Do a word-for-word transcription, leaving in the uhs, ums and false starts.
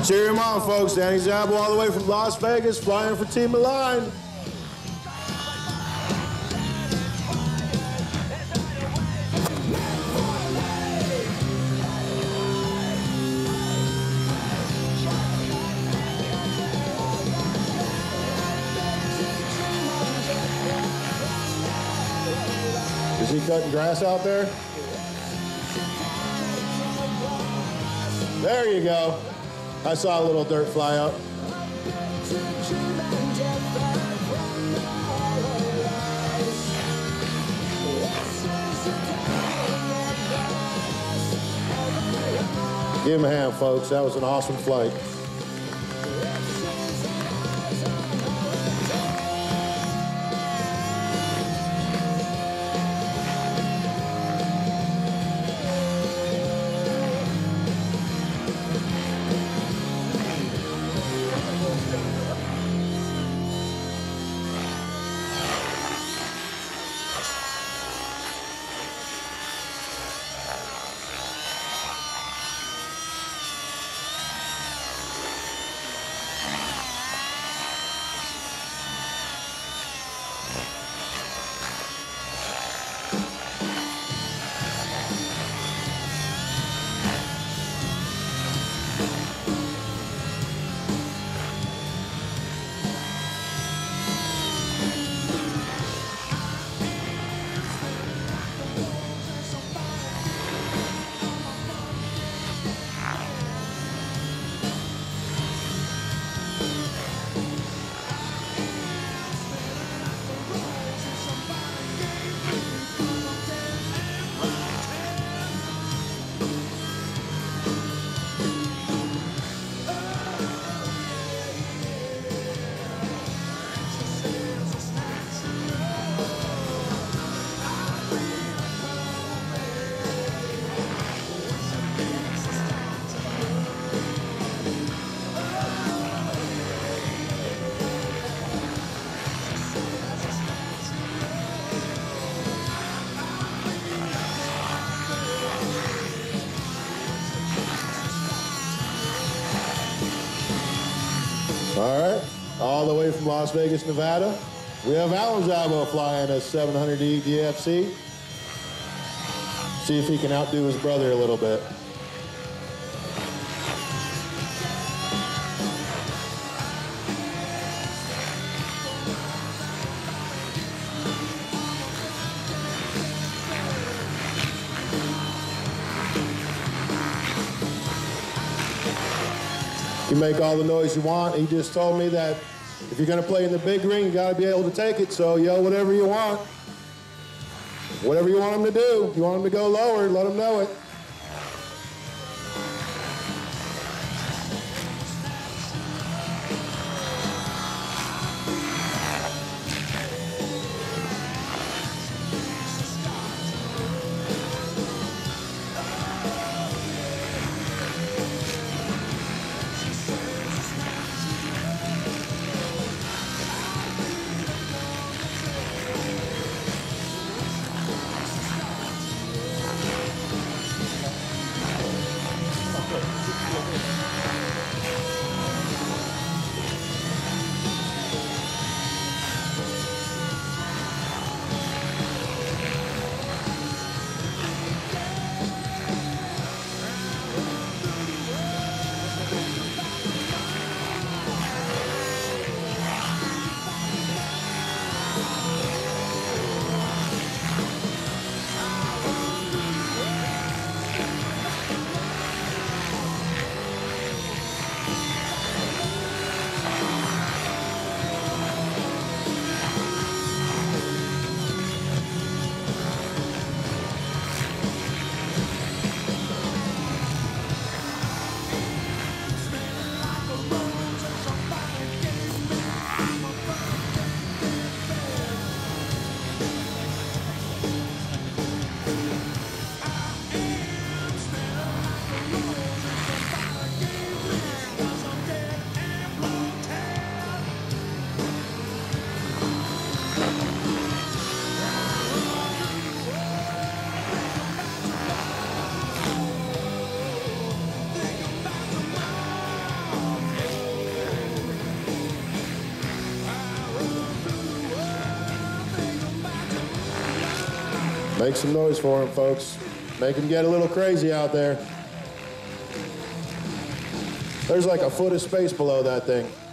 Cheer him on, folks. Danny Szabo all the way from Las Vegas, flying for Team Align. Is he cutting grass out there? There you go. I saw a little dirt fly out. Give him a hand, folks. That was an awesome flight. All right, all the way from Las Vegas, Nevada, we have Alan Szabo flying a seven hundred E D F C. See if he can outdo his brother a little bit. You make all the noise you want. He just told me that if you're gonna play in the big ring, you gotta be able to take it, so yell whatever you want. Whatever you want him to do. If you want him to go lower, let him know it. Make some noise for him, folks. Make him get a little crazy out there. There's like a foot of space below that thing.